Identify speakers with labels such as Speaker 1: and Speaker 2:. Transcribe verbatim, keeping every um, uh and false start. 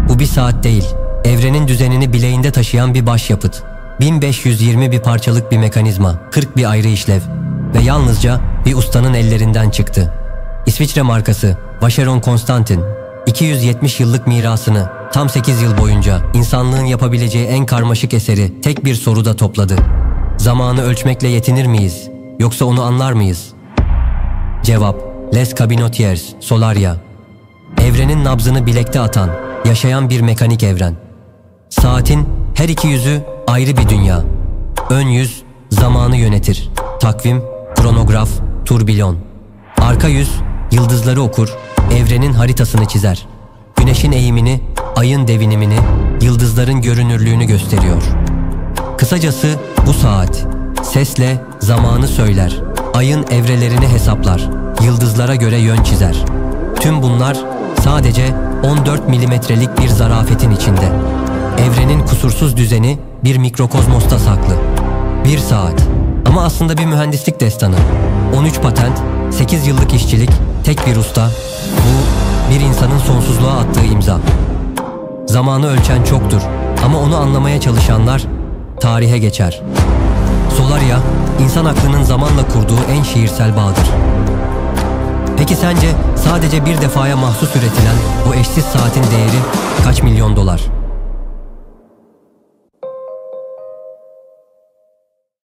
Speaker 1: Bu bir saat değil, evrenin düzenini bileğinde taşıyan bir başyapıt. bin beş yüz yirmi bir parçalık bir mekanizma, kırk bir ayrı işlev ve yalnızca bir ustanın ellerinden çıktı. İsviçre markası Vacheron Constantin, iki yüz yetmiş yıllık mirasını tam sekiz yıl boyunca insanlığın yapabileceği en karmaşık eseri tek bir soruda topladı. Zamanı ölçmekle yetinir miyiz, yoksa onu anlar mıyız? Cevap: Les Cabinotiers Solaria. Evrenin nabzını bilekte atan, yaşayan bir mekanik evren. Saatin her iki yüzü ayrı bir dünya. Ön yüz zamanı yönetir. Takvim, kronograf, turbilon. Arka yüz yıldızları okur, evrenin haritasını çizer. Güneşin eğimini, ayın devinimini, yıldızların görünürlüğünü gösteriyor. Kısacası bu saat sesle zamanı söyler, ayın evrelerini hesaplar, yıldızlara göre yön çizer. Tüm bunlar sadece on dört milimetrelik bir zarafetin içinde. Evrenin kusursuz düzeni bir mikrokozmosta saklı. Bir saat. Ama aslında bir mühendislik destanı. on üç patent, sekiz yıllık işçilik, tek bir usta. Bu bir insanın sonsuzluğa attığı imza. Zamanı ölçen çoktur ama onu anlamaya çalışanlar tarihe geçer. Solaria, insan aklının zamanla kurduğu en şiirsel bağdır. Peki sence sadece bir defaya mahsus üretilen bu eşsiz saatin değeri kaç milyon dolar?